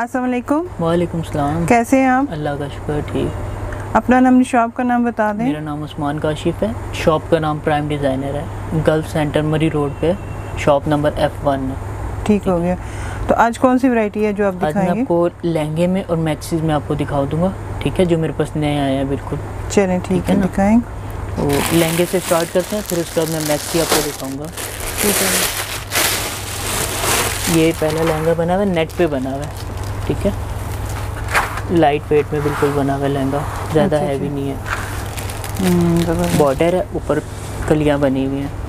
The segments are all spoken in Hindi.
अस्सलाम वालेकुम। वालेकुम सलाम। कैसे हैं आप? अल्लाह का शुक्र, ठीक। अपना नाम, शॉप का नाम बता दें। मेरा नाम उस्मान काशिफ है। शॉप का नाम प्राइम डिज़ाइनर है। गल्फ सेंटर मरी रोड पे, शॉप नंबर F1 है। ठीक हो गया। तो आज कौन सी वैरायटी है जो आप दिखाएंगे? आज मैं आपको लहंगे में और मैक्सीज में आपको दिखा दूंगा, ठीक है, जो मेरे पास नए आए हैं बिल्कुल। चलें ठीक है, दिखाएं। तो लहंगे से स्टार्ट करते हैं, फिर उसके बाद मैं मैक्सी आपको दिखाऊंगा। ठीक है। ये पहला लहंगा बना हुआ है, नेट पे बना हुआ है, ठीक है, लाइट वेट में बिल्कुल बना हुआ लहंगा, ज़्यादा हैवी नहीं है। बॉर्डर है, ऊपर कलियाँ बनी हुई हैं।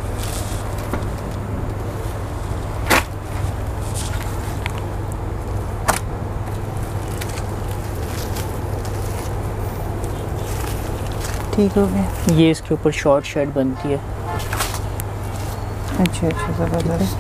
ठीक हो गया। ये इसके ऊपर शॉर्ट शर्ट बनती है। अच्छा अच्छा, ज़बरदस्त।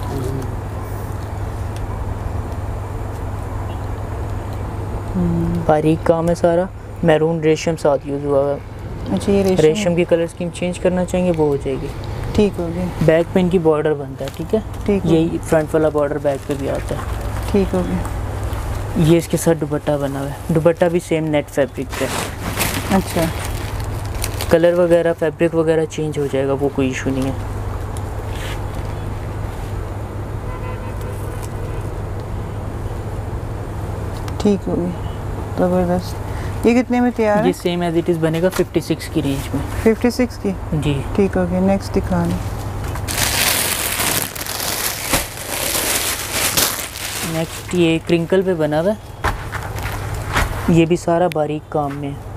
बारीक काम है सारा, मैरून रेशम साथ यूज़ हुआ है। अच्छा, ये रेशम की कलर स्कीम चेंज करना चाहेंगे वो हो जाएगी। ठीक हो गया। बैक पे इनकी बॉर्डर बनता है, ठीक है, ठीक। यही फ्रंट वाला बॉर्डर बैक पे भी आता है। ठीक हो गया। ये इसके साथ दुपट्टा बना हुआ है। दुपट्टा भी सेम नेट फैब्रिक पे। अच्छा, कलर वगैरह फैब्रिक वगैरह चेंज हो जाएगा, वो कोई इशू नहीं है। ठीक हो गई, ज़बरदस्त। ये कितने में तैयार है? ये सेम एज इट इज़ बनेगा 56 की रेंज में। 56 की? जी ठीक हो गया। नेक्स्ट दिखा दें। नेक्स्ट ये क्रिंकल पे बना हुआ है। ये भी सारा बारीक काम में है।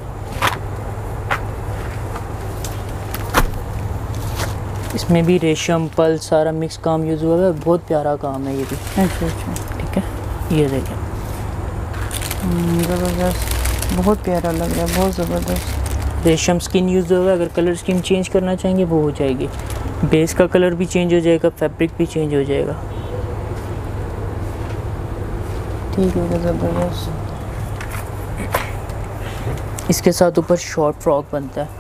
इसमें भी रेशम पल सारा मिक्स काम यूज़ हुआ है, बहुत प्यारा काम है ये भी। अच्छा अच्छा, ठीक है, ये देखें, ज़बरदस्त, बहुत प्यारा लग रहा है, बहुत ज़बरदस्त। रेशम स्किन यूज़ हुआ है। अगर कलर स्कीम चेंज करना चाहेंगे वो हो जाएगी। बेस का कलर भी चेंज हो जाएगा, फैब्रिक भी चेंज हो जाएगा। ठीक है, ज़बरदस्त। इसके साथ ऊपर शॉर्ट फ्रॉक बनता है।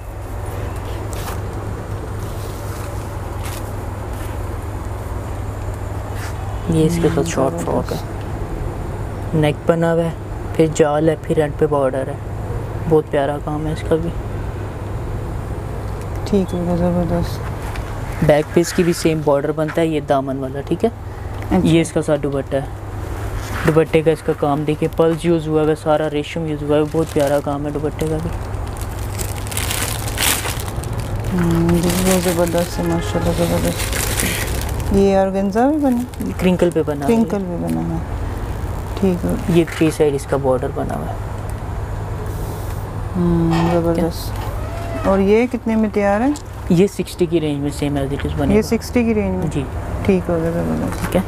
ये इसके साथ शॉर्ट फ्रॉक है, नेक बना हुआ है, फिर जाल है, फिर एंड पे बॉर्डर है। बहुत प्यारा काम है इसका भी। ठीक है, ज़बरदस्त। बैक पे इसकी भी सेम बॉर्डर बनता है, ये दामन वाला, ठीक है। अच्छा। ये इसका साथ दुपट्टा है। दुपट्टे का इसका काम देखिए, पल्स यूज़ हुआ है, सारा रेशम यूज़ हुआ है, बहुत प्यारा काम है दुपट्टे का भी। बहुत ज़बरदस्त है, माशाल्लाह, ज़बरदस्त। ये ऑर्गेन्जा भी बना, क्रिंकल पे बना, क्रिंकल भी बना है। ठीक है। ये 3 साइड इसका बॉर्डर बना हुआ है। ज़बरदस्त। और ये कितने में तैयार है? ये 60 की रेंज में सेम एज इट इज़ बनेगा। ये 60 की रेंज में? जी ठीक हो गया, ज़बरदस्त। ठीक है।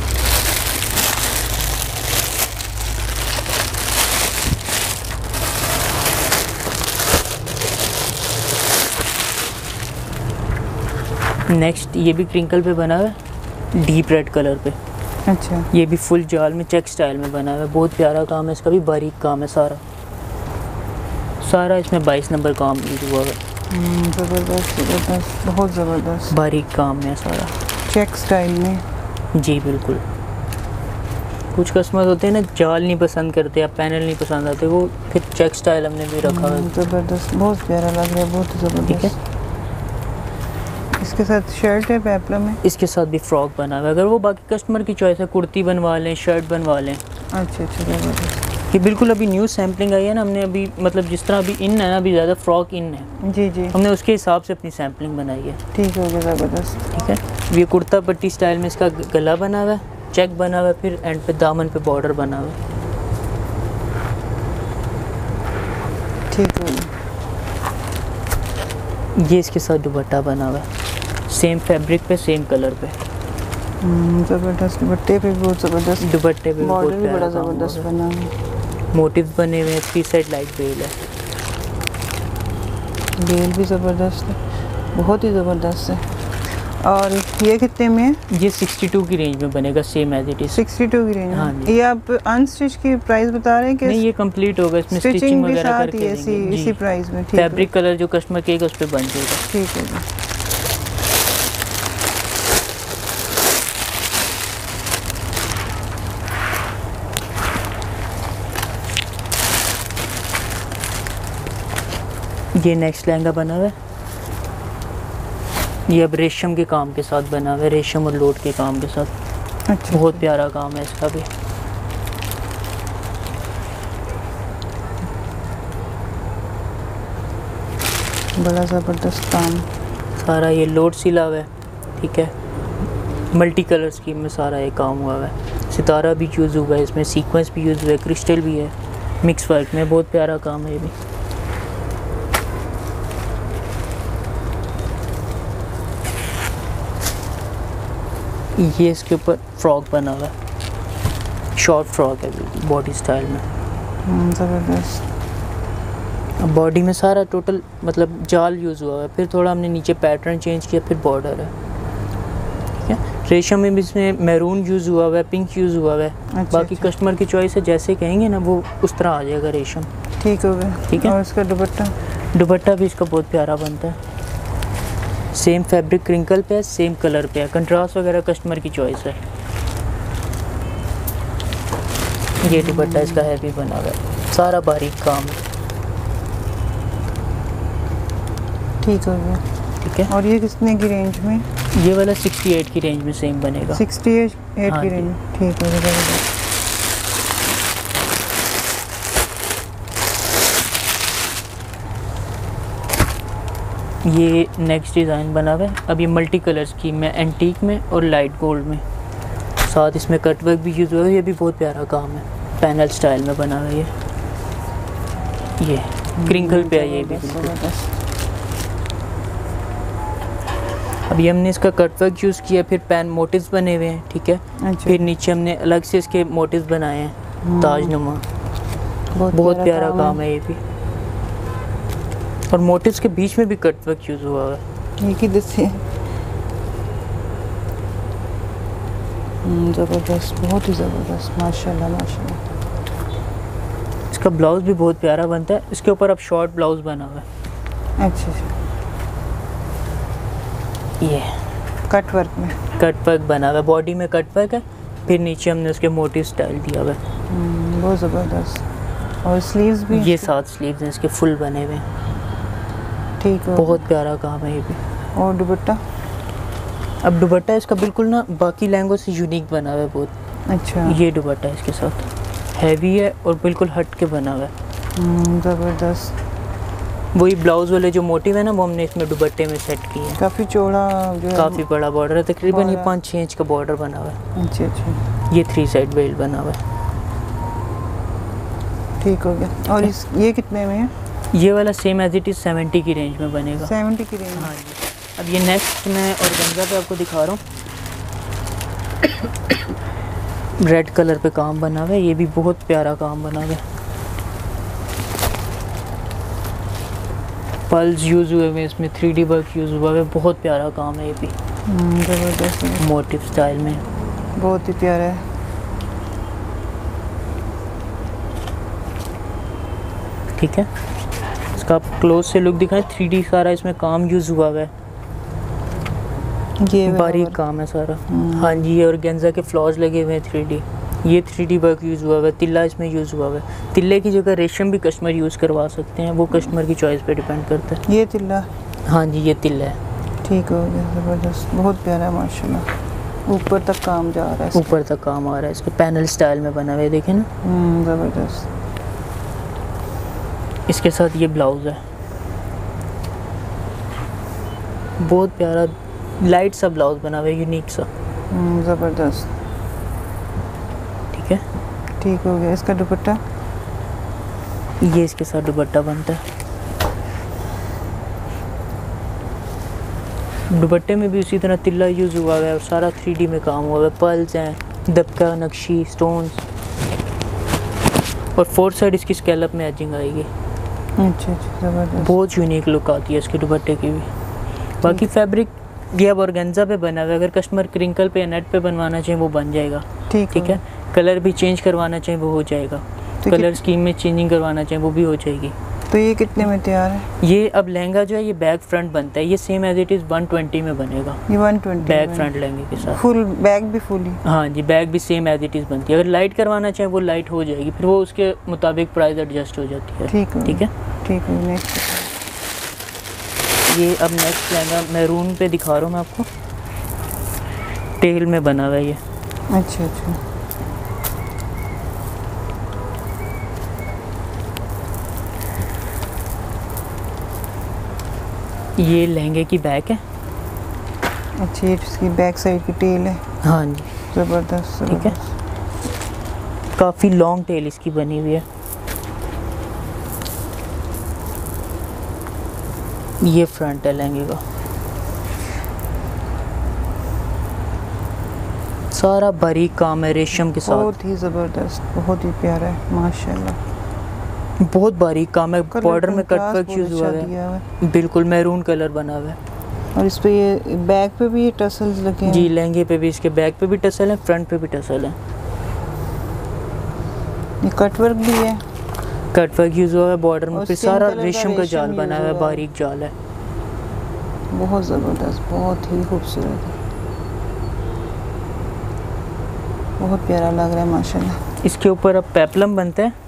नेक्स्ट ये भी क्रिंकल पे बना हुआ है, डीप रेड कलर पे। अच्छा। ये भी फुल जाल में चेक स्टाइल में बना हुआ है, बहुत प्यारा काम है इसका भी, बारीक काम है सारा। सारा इसमें 22 नंबर काम यूज हुआ है। ज़बरदस्त, ज़बरदस्त, बहुत ज़बरदस्त, बारीक काम है सारा, चेक स्टाइल में। जी बिल्कुल। कुछ कस्टमर होते हैं ना, जाल नहीं पसंद करते या पैनल नहीं पसंद आते, वो फिर चेक स्टाइल हमने भी रखा है। ज़बरदस्त, बहुत प्यारा लग रहा है, बहुत ज़बरदस्त। ठीक है। इसके साथ शर्ट है पेप्लम में। इसके साथ भी फ्रॉक बना हुआ है। अगर वो बाकी कस्टमर की चॉइस है, कुर्ती बनवा लें, शर्ट बनवा लें। अच्छा अच्छा, ज़बरदस्त। ये बिल्कुल अभी न्यू सैम्पलिंग आई है ना, हमने अभी मतलब जिस तरह अभी इन है ना, अभी ज़्यादा फ्रॉक इन है, जी जी, हमने उसके हिसाब से अपनी सैम्पलिंग बनाई है। ठीक हो गया, ज़बरदस्त। ठीक है। ये कुर्ता पट्टी स्टाइल में इसका गला बना हुआ है, चेक बना हुआ है, फिर एंड पे दामन पे बॉर्डर बना हुआ है। ठीक हो गया। ये इसके साथ दुपट्टा बना हुआ है, सेम फैब्रिक पे, सेम कलर पे। ज़बरदस्त। दुपट्टे पे भी बहुत ज़बरदस्त, दुपट्टे पे बॉर्डर भी बड़ा ज़बरदस्त बना है। मोटिव्स बने हुए हैं, 3 साइड लाइट बेल है। बेल भी ज़बरदस्त है, बहुत ही ज़बरदस्त है। और ये कितने में है? ये 62 की रेंज में बनेगा, सेम एज इट इज़। 62 की रेंज हाँ में। जी। ये आप अनस्टिच की प्राइस बता रहे हैं कि? नहीं, ये कंप्लीट होगा, इसमें स्टिचिंग स्टिचिंग भी वगैरह साथ करके ही देंगे। इसी प्राइस में? ठीक है। फैब्रिक कलर जो कस्टमर कहेगा उस पर बन जाएगा। ठीक है जी। ये नेक्स्ट लहंगा बना हुआ है, ये अब रेशम के काम के साथ बना हुआ है, रेशम और लोट के काम के साथ। अच्छा, बहुत प्यारा काम है इसका भी। बड़ा ज़बरदस्त काम। सारा ये लोट सिला हुआ है, ठीक है। मल्टी कलर स्कीम में सारा ये काम हुआ है। सितारा भी यूज़ हुआ है इसमें, सीक्वेंस भी यूज़ हुआ है, क्रिस्टल भी है, मिक्स वर्क में। बहुत प्यारा काम है ये भी। ये इसके ऊपर फ्रॉक बना हुआ है, शॉर्ट फ्रॉक है बॉडी स्टाइल में। ज़बरदस्त। अब बॉडी में सारा टोटल मतलब जाल यूज़ हुआ है, फिर थोड़ा हमने नीचे पैटर्न चेंज किया, फिर बॉर्डर है, ठीक है। रेशम में भी इसमें मैरून यूज़ हुआ है, पिंक यूज़ हुआ है। अच्छा, बाकी अच्छा। कस्टमर की चॉइस है, जैसे कहेंगे ना वो उस तरह आ जाएगा रेशम। ठीक हो गया। ठीक है। और इसका दुपट्टा? दुपट्टा भी इसका बहुत प्यारा बनता है, सेम फैब्रिक क्रिंकल पे है, सेम कलर पे है। कंट्रास्ट वगैरह कस्टमर की चॉइस है। ये दुपट्टा इसका हैवी बना हुआ है, सारा बारीक काम है, ठीक हो गया। ठीक है। और ये कितने की रेंज में? ये वाला 68 की रेंज में सेम बनेगा। 68 हाँ की जी। रेंज में, ठीक हो गया। ज़बरदस्त। ये नेक्स्ट डिज़ाइन बना हुआ है, अब ये मल्टी कलर स्कीम में, एंटीक में और लाइट गोल्ड में, साथ इसमें कट वर्क भी यूज़ हुआ है। ये भी बहुत प्यारा काम है, पैनल स्टाइल में बना हुआ है। ये क्रिंकल पे है ये भी बिल्कुल। ज़बरदस्त। अभी हमने इसका कट वर्क यूज़ किया, फिर पैन मोटिव्स बने हुए हैं, ठीक है। अच्छा, फिर नीचे हमने अलग से इसके मोटिव्स बनाए हैं, ताजनुमा। बहुत प्यारा काम है ये भी। और मोटिव्स के बीच में भी कट वर्क यूज़ हुआ है। ये किधर से? ज़बरदस्त, बहुत ही ज़बरदस्त, माशाल्लाह माशाल्लाह। इसका ब्लाउज़ भी बहुत प्यारा बनता है, इसके ऊपर अब शॉर्ट ब्लाउज़ बना हुआ है। अच्छा अच्छा। ये कट वर्क में? कट वर्क बना हुआ है, बॉडी में कट वर्क है, फिर नीचे हमने उसके मोटिव स्टाइल दिया हुआ है। बहुत ज़बरदस्त। और स्लीव्स भी? ये 7 स्लीव्स हैं इसके, फुल बने हुए हैं। ठीक है। बहुत प्यारा काम है ये भी। और दुपट्टा? अब दुपट्टा इसका बिल्कुल ना बाकी लहंगों से यूनिक बना हुआ है बहुत। अच्छा। ये दुपट्टा इसके साथ हैवी है और बिल्कुल हट के बना हुआ है। ज़बरदस्त। वही ब्लाउज़ वाले जो मोटिव है ना, वो हमने इसमें दुपट्टे में सेट किए हैं। काफ़ी चौड़ा जो है। काफ़ी बड़ा बॉर्डर है, तकरीबन ये बड़ा। 5-6 इंच का बॉर्डर बना हुआ है। अच्छा अच्छा, ये 3 साइड बेल्ट बना हुआ है। ठीक हो गया। और इस ये कितने में है? ये वाला सेम एज इट इज़ 70 की रेंज में बनेगा। 70 की रेंज? हाँ जी। अब ये नेक्स्ट मैं ऑर्गेन्जा पे आपको दिखा रहा हूँ। रेड कलर पे काम बना हुआ है, ये भी बहुत प्यारा काम बना हुआ है। पल्स यूज़ हुए हुए इसमें, 3D वर्क यूज़ हुआ है, बहुत प्यारा काम है ये भी। ज़बरदस्त, मोटिव स्टाइल में बहुत ही प्यारा है। ठीक है। इसका आप क्लोज से लुक दिखाएं, 3D सारा इसमें काम यूज़ हुआ है, ये बारीक काम है सारा। हाँ जी। और ऑर्गेन्जा के फ्लॉज लगे हुए हैं 3D। ये 3D वर्क यूज़ हुआ है, तिल्ला इसमें यूज़ हुआ है। तिल्ले की जगह रेशम भी कस्टमर यूज़ करवा सकते हैं, वो कस्टमर की चॉइस पे डिपेंड करता है। ये तिल्ला? हाँ जी, ये तिल्ला है। ठीक हो गया। ज़बरदस्त, बहुत प्यारा है माशाल्लाह। ऊपर तक काम जा रहा है इसका। ऊपर तक काम आ रहा है, इसके पैनल स्टाइल में बना हुआ है, देखें ना। ज़बरदस्त। इसके साथ ये ब्लाउज़ है, बहुत प्यारा लाइट सा ब्लाउज़ बना हुआ है, यूनिक सा। ज़बरदस्त, ठीक है। ठीक हो गया। इसका दुपट्टा? ये इसके साथ दुपट्टा बनता है। दुपट्टे में भी उसी तरह तिल्ला यूज़ हुआ है और सारा 3D में काम हुआ है। पर्ल्स हैं, दबका, नक्शी, स्टोन्स, और 4 साइड इसकी स्कैलप में एजिंग आएगी। अच्छा अच्छा, ज़बरदस्त। बहुत यूनिक लुक आती है इसके दुपट्टे की भी। बाकी फैब्रिक ये अब ऑर्गेन्जा पे बना हुआ है, अगर कस्टमर क्रिंकल पे या नेट पे बनवाना चाहे वो बन जाएगा। ठीक है। कलर भी चेंज करवाना चाहे वो हो जाएगा, तो कलर स्कीम में चेंजिंग करवाना चाहे वो भी हो जाएगी। तो ये कितने में तैयार है? ये अब लहंगा जो है ये बैक फ्रंट बनता है, ये सेम एज इट इज़ 120 में बनेगा। ये 120 बैक फ्रंट लहंगे के साथ। फुल बैग भी फुल ही? हाँ जी, बैग भी सेम एज इट इज़ बनती है। अगर लाइट करवाना चाहे वो लाइट हो जाएगी, फिर वो उसके मुताबिक प्राइस एडजस्ट हो जाती है। ठीक है। ठीक है। ठीक है। नेक्स्ट ये अब नेक्स्ट लहंगा मैरून पे दिखा रहा हूँ मैं आपको, टेल में बना हुआ है ये। अच्छा अच्छा। ये लहंगे की बैक है। अच्छा, ये इसकी बैक साइड की टेल है। हाँ जी, ज़बरदस्त। ठीक है, काफ़ी लॉन्ग टेल इसकी बनी हुई है। ये फ्रंट है लहंगे का, सारा बारीक काम है रेशम के साथ। बहुत ही ज़बरदस्त, बहुत ही प्यारा है माशाल्लाह। बहुत बारीक काम है, बॉर्डर में कट वर्क यूज हुआ है, बिल्कुल मैरून कलर बना हुआ है। और इस पे ये बैक पे भी ये टसल्स लगे हैं। जी, लहंगे पे भी, इसके बैक पे भी टसल है, फ्रंट पे भी टसल है। ये कट वर्क भी है, कट वर्क यूज हुआ है बॉर्डर में, और फिर स्किन सारा कलर का रेशम का रेशम जाल यूज बना हुआ है, हुआ है। बारीक जाल है। बहुत ज़बरदस्त, बहुत ही खूबसूरत है, बहुत प्यारा लग रहा है माशाल्लाह। इसके ऊपर अब पेप्लम बनते हैं।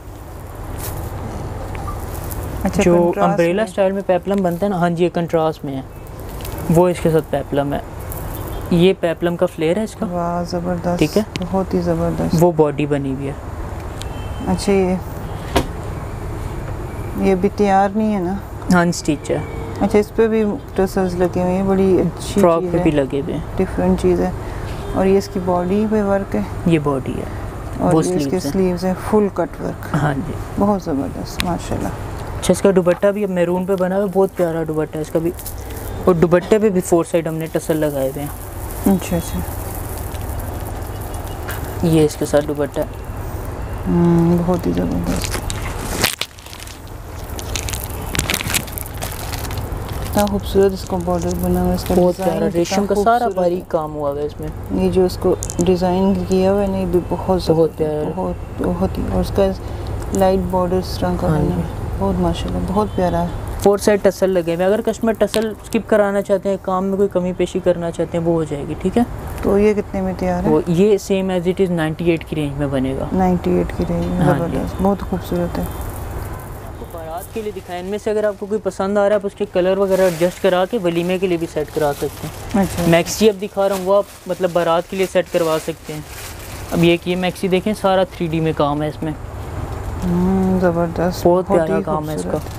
अच्छा, जो contrast अम्ब्रेला में। स्टाइल में पेप्लम बनते हैं ना, हाँ जी, ये कंट्रास्ट में है, वो इसके साथ पेप्लम है। ये पेप्लम का फ्लेयर है इसका। वाह ज़बरदस्त, ठीक है, बहुत ही ज़बरदस्त। वो बॉडी बनी हुई है। अच्छा, ये भी तैयार नहीं है ना? हाँ, स्टिच है। अच्छा, इस पे भी टसल्स लगे हुए हैं, बड़ी अच्छी फ्रॉक चीज़ पे है, भी लगे हुए हैं। डिफरेंट चीज़ है। और ये इसकी बॉडी पे वर्क है, ये बॉडी है, और वो ये इसके स्लीव्स हैं। स्लीव्स है, फुल कट वर्क। हाँ जी, बहुत ज़बरदस्त माशाल्लाह। अच्छा, इसका दुपट्टा भी अब मैरून पे बना हुआ है, बहुत प्यारा दुपट्टा है इसका भी। और दुपट्टे पे भी 4 साइड हमने टसल लगाए हुए हैं। अच्छा अच्छा। ये इसके साथ दुपट्टा है। बहुत ही ज़बरदस्त, इतना खूबसूरत इसका बॉर्डर बना हुआ है, इसका बहुत डिज़ाइन प्यारा कितना रेशम का सारा खूबसूरत बारीक है। काम हुआ है इसमें। ये जो इसको डिज़ाइन किया हुआ है ना, ये भी बहुत बहुत ज़बरदस्त, प्यारा है। बहुत ही। और उसका लाइट बॉर्डर इस रंग का हाँ बना है, बहुत माशाल्लाह, बहुत प्यारा है। 4 साइड टसल लगे हुए हैं। अगर कस्टमर टसल स्किप कराना चाहते हैं, काम में कोई कमी पेशी करना चाहते हैं, वो हो जाएगी। ठीक है, तो ये कितने में तैयार है? वो ये सेम एज इट इज़ 98 की रेंज में बनेगा। 98 की रेंज में। हाँ जी। ज़बरदस्त, बहुत खूबसूरत है। आपको बारात के लिए दिखाएं, इनमें से अगर आपको कोई पसंद आ रहा है आप उसके कलर वगैरह एडजस्ट करा के वलीमे के लिए भी सेट करा सकते हैं। अच्छा, मैक्सी अब दिखा रहा हूँ, वो आप मतलब बारात के लिए सेट करवा सकते हैं। अब ये मैक्सी देखें, सारा 3D में काम है इसमें, ज़बरदस्त, बहुत ही प्यारा काम है इसका। खूबसूरत,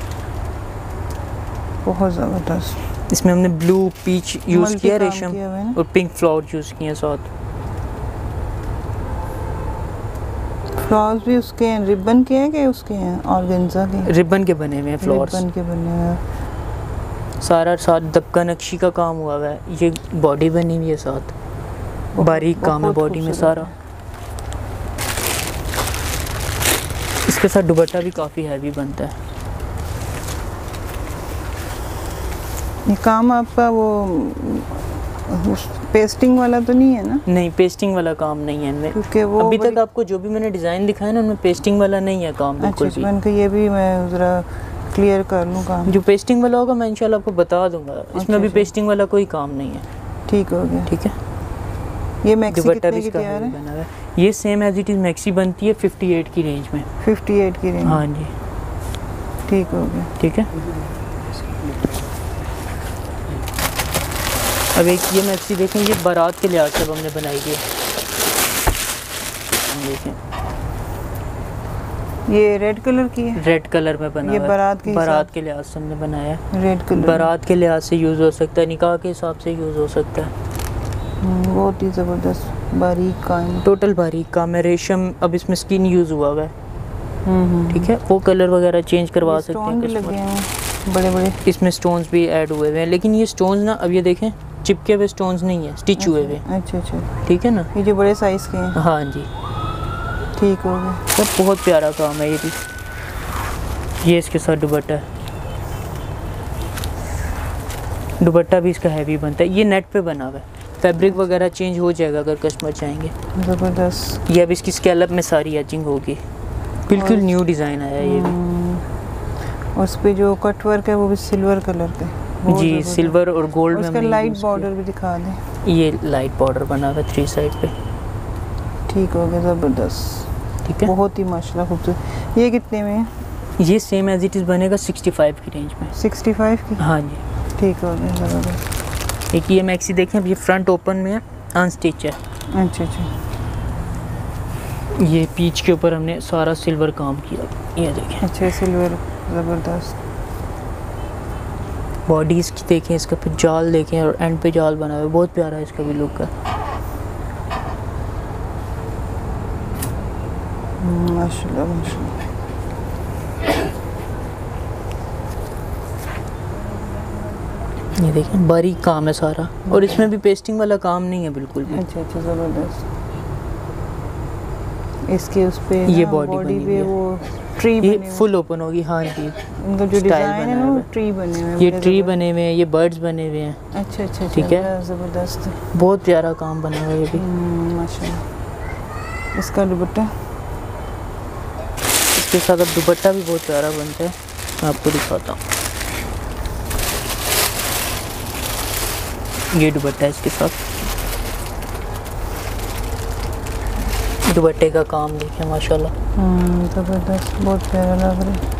बहुत ज़बरदस्त। इसमें हमने ब्लू पीच यूज़ मल्टी किया काम रेशम, किया हुआ है ना? और पिंक फ्लावर यूज़ किए हैं साथ। फ्लावर्स भी उसके हैं, रिबन के हैं कि उसके हैं ऑर्गेन्जा के? रिबन के बने हुए हैं फ्लावर्स, रिबन के बने हुए हैं। सारा साथ दबका नक्शी का काम हुआ हुआ है। ये बॉडी बनी हुई है साथ, बारीक काम है बहुत बॉडी में खूबसूरत सारा। है। इसके साथ दुपट्टा भी काफ़ी हैवी बनता है। ये काम आपका वो पेस्टिंग वाला तो नहीं है ना? नहीं, पेस्टिंग वाला काम नहीं है इनमें, क्योंकि वो अभी तक आपको जो भी मैंने डिज़ाइन दिखाया ना, उनमें पेस्टिंग वाला नहीं है काम बिल्कुल अच्छा, भी। मैंने कहा ये भी मैं ज़रा क्लियर कर लूँ काम। जो पेस्टिंग वाला होगा मैं इंशाल्लाह आपको बता दूंगा। इसमें अभी अच्छा। पेस्टिंग वाला कोई काम नहीं है। ठीक हो गया। ठीक है, ये मैक्सी दुपट्टा कितने भी की इसका तैयार हैवी है? बना हुआ है। ये same as it is maxi बनती है 58 की रेंज में। 58 की रेंज। हाँ जी, ठीक हो गया। ठीक है। अब एक ये मैक्सी देखें, ये बारात के लिहाज से हमने बनाई है। देखें, ये रेड कलर की है? रेड कलर में बना ये हुआ है। बारात के लिहाज से हमने बनाया है। Red colour. बारात के लिहाज से यूज़ हो सकता है, निकाह के हिसाब से यूज़ हो सकता है। बहुत ही ज़बरदस्त बारीक काम। टोटल बारीक काम है, रेशम। अब इसमें स्किन यूज़ हुआ हुआ है। ठीक है, वो कलर वगैरह चेंज करवा सकते हैं स्टोन भी customer। लगे हैं बड़े बड़े। इसमें स्टोन्स भी ऐड हुए हुए हैं, लेकिन ये स्टोन्स ना, अब ये देखें, चिपके हुए स्टोन्स नहीं है, स्टिच हुए हुए। अच्छा अच्छा, ठीक है ना, ये जो बड़े साइज़ के हैं। हाँ जी, ठीक हो गया। सब बहुत प्यारा काम है ये भी। ये इसके साथ दुपट्टा है, दुपट्टा भी इसका हैवी बनता है। ये नेट पे बना हुआ है, फैब्रिक वगैरह चेंज हो जाएगा अगर कस्टमर चाहेंगे। ज़बरदस्त। ये अब इसकी स्कैलप में सारी एचिंग होगी, बिल्कुल न्यू डिज़ाइन आया है ये भी। और उस पे जो कट वर्क है वो भी सिल्वर कलर का है। बहुत जी, ज़बरदस्त। सिल्वर और गोल्ड और में उसका हमने लाइट use किया। बॉर्डर भी दिखा दें। ये लाइट बॉर्डर बना हुआ है 3 साइड पे। ठीक हो गया, ज़बरदस्त। ठीक है, बहुत ही माशाल्लाह खूबसूरत। ये कितने में है? ये सेम एज इट इज़ बनेगा 65 की रेंज में। 65 की। हाँ जी, ठीक हो गया ज़बरदस्त। एक ये मैक्सी देखें, अब ये फ्रंट ओपन में है, अनस्टिच है। अच्छा अच्छा। ये पीच के ऊपर हमने सारा सिल्वर काम किया, ये देखें। अच्छा सिल्वर, ज़बरदस्त। बॉडी इसकी देखें, इसका फिर जाल देखें और एंड पे जाल बना हुआ है, बहुत प्यारा है इसका भी लुक है। माशाल्लाह माशाल्लाह। ये देखें बारीक काम है सारा, और इसमें भी पेस्टिंग वाला काम नहीं है बिल्कुल भी। अच्छा अच्छा ज़बरदस्त। इसके उस पे ये ना बॉडी बॉडी बनी पे हुई है। वो ट्री ये बने हुए, फुल ओपन होगी। हाँ जी, इनका जो स्टाइल डिज़ाइन है बना ना हुआ वो है। ट्री बने हुए हैं। ये बड़े ट्री ज़बरदस्त। बने हुए हैं, ये बर्ड्स बने हुए हैं। अच्छा अच्छा। ठीक है। बड़ा ज़बरदस्त। बहुत प्यारा काम बना हुआ है ये भी। माशाल्लाह। इसका दुपट्टा, इसके साथ अब दुपट्टा भी बहुत प्यारा बनता है, मैं आपको दिखाता हूँ। ये दुपट्टा है इसके साथ, दुपट्टे का काम देखिए माशाल्लाह। ज़बरदस्त, बहुत प्यारा लग रहा है।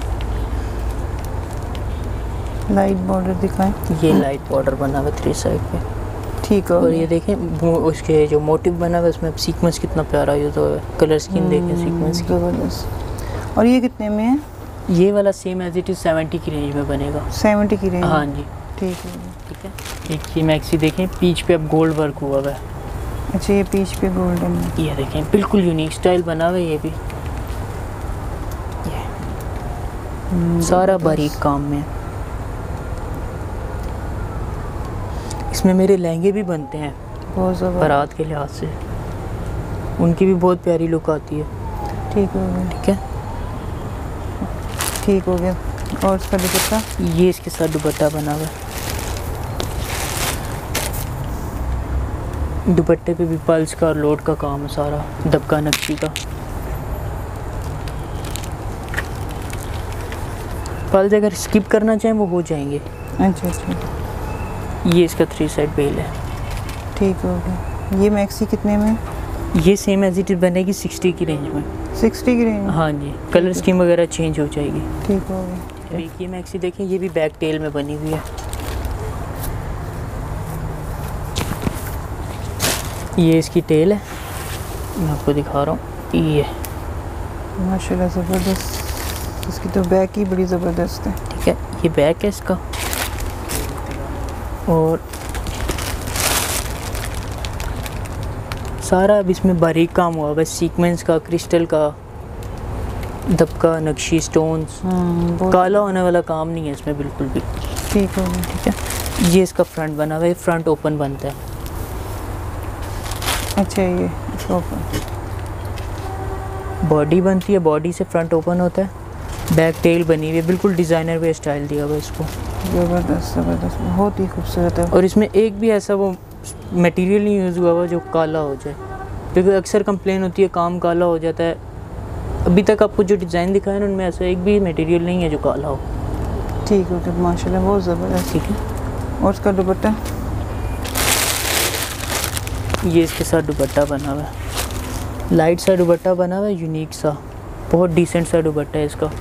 लाइट बॉर्डर दिखाएं। ये लाइट बॉर्डर बना हुआ है 3 साइड पे। ठीक है। और ये देखें उसके जो मोटिव बना हुआ है उसमें सीक्वेंस कितना प्यारा यूज़ हुआ है, कलर स्कीम देखें सीक्वेंस की। ज़बरदस्त। और ये कितने में है? ये वाला सेम एज इट इज़ 70 की रेंज में बनेगा। 70 की रेंज? हाँ जी। ठीक है। ठीक है। एक ये मैक्सी देखें, पीच पे अब गोल्ड वर्क हुआ हुआ है। अच्छा ये पीच पे गोल्डन है। ये देखें बिल्कुल यूनिक स्टाइल बना हुआ है ये भी। ये सारा बारीक काम में है। इसमें मेरे लहंगे भी बनते हैं बहुत ज़बरदस्त। बारात के लिहाज से, उनकी भी बहुत प्यारी लुक आती है। ठीक हो गया। ठीक है। ठीक हो गया। और इसका दुपट्टा? ये इसके साथ दुपट्टा बना हुआ है। दुपट्टे पे भी पल्स का और लोड का काम है सारा, दबका नक्शी का। पल्स अगर स्किप करना चाहें वो हो जाएंगे। अच्छा अच्छा। ये इसका 3 साइड बेल है। ठीक हो गया। ये मैक्सी कितने में? ये सेम एज इट इज बनेगी 60 की रेंज में। 60 की रेंज? हाँ जी, कलर स्कीम वगैरह चेंज हो जाएगी। ठीक हो गया। एक ये मैक्सी देखें, ये भी बैक टेल में बनी हुई है। ये इसकी टेल है, मैं आपको दिखा रहा हूँ। ये माशाल्लाह ज़बरदस्त। इसकी तो बैक ही बड़ी ज़बरदस्त है। ठीक है, ये बैक है इसका। और सारा अब इसमें बारीक काम हुआ है, सीक्वेंस का, क्रिस्टल का, दबका नक्शी, स्टोन्स। काला होने वाला काम नहीं है इसमें बिल्कुल भी। ठीक हो गया। ठीक है। ये इसका फ्रंट बना हुआ है, फ्रंट ओपन बनता है। अच्छा ये ओपन। बॉडी बनती है, बॉडी से फ्रंट ओपन होता है। बैक टेल बनी हुई है, बिल्कुल डिज़ाइनर वे स्टाइल दिया हुआ है इसको। ज़बरदस्त ज़बरदस्त, बहुत ही खूबसूरत है। और इसमें एक भी ऐसा वो मटेरियल नहीं यूज़ हुआ हुआ जो काला हो जाए, क्योंकि अक्सर कंप्लेन होती है काम काला हो जाता है। अभी तक आपको जो डिज़ाइन दिखाया ना उनमें ऐसा एक भी मटेरियल नहीं है जो काला हो। ठीक हो गया माशाल्लाह, बहुत ज़बरदस्त। ठीक है। और उसका दुपट्टा? ये इसके साथ दुपट्टा बना हुआ है, लाइट सा दुपट्टा बना हुआ है, यूनिक सा, बहुत डिसेंट सा दुपट्टा है इसका।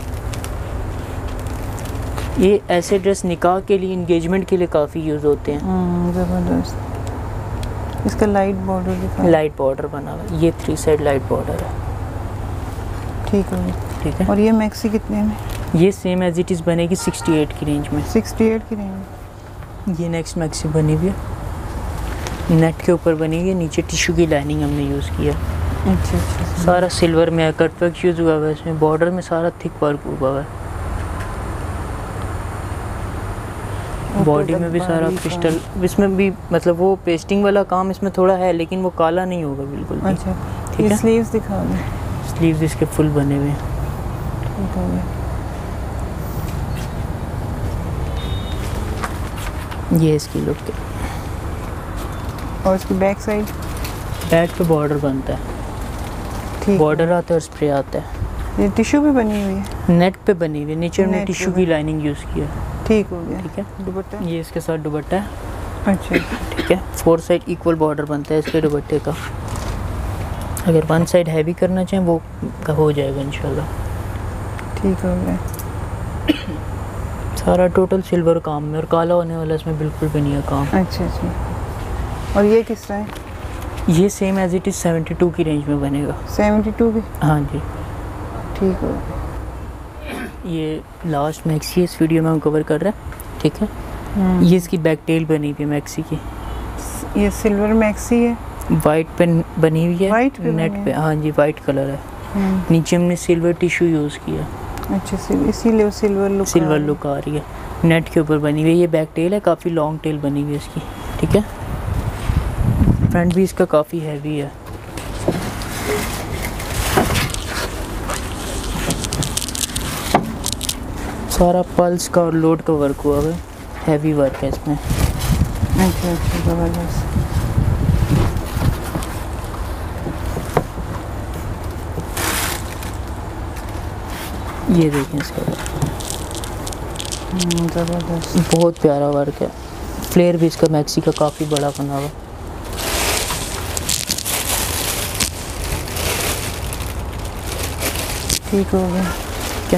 ये ऐसे ड्रेस निकाह के लिए, इंगेजमेंट के लिए काफ़ी यूज़ होते हैं। ज़बरदस्त। इसका लाइट बॉर्डर दिखा। लाइट बॉर्डर बना हुआ है, ये 3 साइड लाइट बॉर्डर है। ठीक हो गया। ठीक है। और ये मैक्सी कितने में? ये सेम एज इट इज़ बनेगी 68 की रेंज में। 68 की रेंज? ये नेक्स्ट मैक्सी बनी हुई है, नेट के ऊपर बनी हुई है, नीचे टिश्यू की लाइनिंग हमने यूज़ किया। अच्छा अच्छा। सारा सिल्वर में है, कट वर्क यूज़ हुआ हुआ है इसमें, बॉर्डर में सारा थिक वर्क हुआ हुआ है। बॉडी में भी सारा क्रिस्टल, इसमें भी मतलब वो पेस्टिंग वाला काम इसमें थोड़ा है, लेकिन वो काला नहीं होगा बिल्कुल भी। अच्छा। ठीक है। स्लीव्स दिखा दें। स्लीव्स इसके फुल बने हुए हैं। ठीक हो गया। ये इसकी लुक है। और इसकी बैक साइड? बैक पे बॉर्डर बनता है, ठीक। बॉर्डर आता है और स्प्रे आता है। ये टिश्यू भी बनी हुई है? नेट पे बनी हुई है, नीचे हमने नेट टिश्यू पे की लाइनिंग यूज़ किया है। ठीक हो गया। ठीक है। दुपट्टा? ये इसके साथ दुपट्टा है। अच्छा। ठीक है। 4 साइड इक्वल बॉर्डर बनता है इसके दुपट्टे का। अगर 1 साइड हैवी करना चाहें वो हो जाएगा इंशाल्लाह। ठीक हो गया। सारा टोटल सिल्वर काम में, और काला होने वाला इसमें बिल्कुल भी नहीं है काम। अच्छा अच्छा। और ये किस तरह है? ये सेम एज इट इज़ 72 की रेंज में बनेगा। 72 की? हाँ जी। ठीक है। ये लास्ट मैक्सी इस वीडियो में हम कवर कर रहे हैं, ठीक है। ये इसकी बैक टेल बनी हुई है मैक्सी की। ये सिल्वर मैक्सी है, वाइट पे बनी हुई है, वाइट पे नेट बनी पे। हाँ जी, वाइट कलर है। नीचे हमने सिल्वर टिश्यू यूज़ किया। अच्छा, इसीलिए सिल्वर लुक आ रही है। नेट के ऊपर बनी हुई है। ये बैक टेल है, काफ़ी लॉन्ग टेल बनी हुई है इसकी, ठीक है। फ्रंट भी इसका काफ़ी हैवी है। सारा पल्स का और लोड का वर्क हुआ है, हैवी वर्क है इसमें। अच्छा अच्छा, ज़बरदस्त। ये देखें इसका ज़बरदस्त, बहुत प्यारा वर्क है। फ्लेयर भी इसका मैक्सी का काफ़ी बड़ा बना हुआ। ठीक हो गया क्या?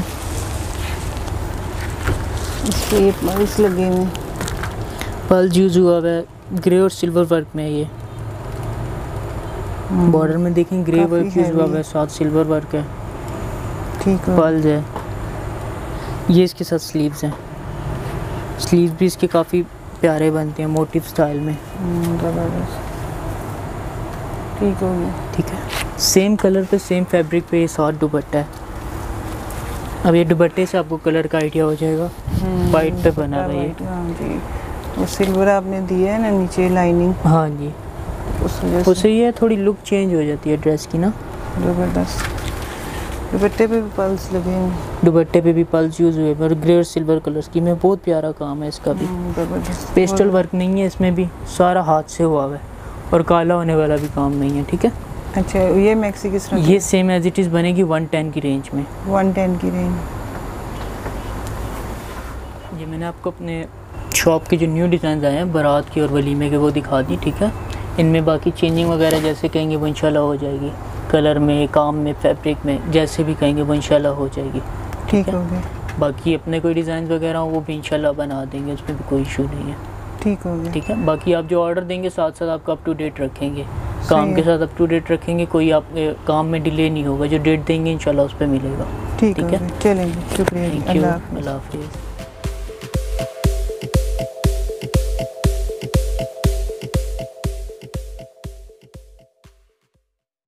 इस पे ये पल्स लगे हुए, पल्स यूज़ हुआ है ग्रे और सिल्वर वर्क में। ये बॉर्डर में देखें ग्रे काफ़ी वर्क यूज़ हुआ heavy है, साथ सिल्वर वर्क है। ठीक हो। पल्स है। ये इसके साथ स्लीव्स हैं। स्लीव्स भी इसके काफ़ी प्यारे बनते हैं मोटिव स्टाइल में। ज़बरदस्त, ठीक हो गया। ठीक है। सेम कलर पे सेम फैब्रिक पे ये साथ दुपट्टा है। अब ये दुपट्टे से आपको कलर का आइडिया हो जाएगा। वाइट पे बना हुआ है ये। हाँ जी, वो सिल्वर आपने दिया है ना नीचे लाइनिंग, हाँ जी, उस वजह से उससे ये थोड़ी लुक चेंज हो जाती है ड्रेस की ना। ज़बरदस्त। दुपट्टे पे भी पल्स लगे हैं। दुपट्टे पे भी पल्स यूज़ हुए और ग्रे और सिल्वर कलर्स की में बहुत प्यारा काम है इसका भी। ज़बरदस्त। पेस्टल वर्क नहीं है इसमें भी, सारा हाथ से हुआ है और काला होने वाला भी काम नहीं है, ठीक है। अच्छा, ये मैक्सी किस तरह? ये सेम एज इट इज़ बनेगी 110 की रेंज में। 110 की रेंज। ये मैंने आपको अपने शॉप के जो न्यू डिज़ाइन आए हैं बारात की और वलीमे के वो दिखा दी, ठीक है। इनमें बाकी चेंजिंग वगैरह जैसे कहेंगे वो इंशाल्लाह हो जाएगी। कलर में, काम में, फैब्रिक में, जैसे भी कहेंगे वो इंशाल्लाह हो जाएगी। ठीक हो गया। बाकी अपने कोई डिज़ाइन वगैरह हो वो भी इंशाल्लाह बना देंगे, उसमें भी कोई इशू नहीं है। ठीक हो गया। ठीक है। बाकी आप जो ऑर्डर देंगे साथ साथ आपको अप टू डेट रखेंगे, काम के साथ अप टू डेट रखेंगे। कोई आप काम में डिले नहीं होगा, जो डेट देंगे इंशाल्लाह उस पर मिलेगा। ठीक है, चलेंगे। शुक्रिया, थैंक यू, अल्लाह हाफ़िज़। अल्लाह हाफिज़।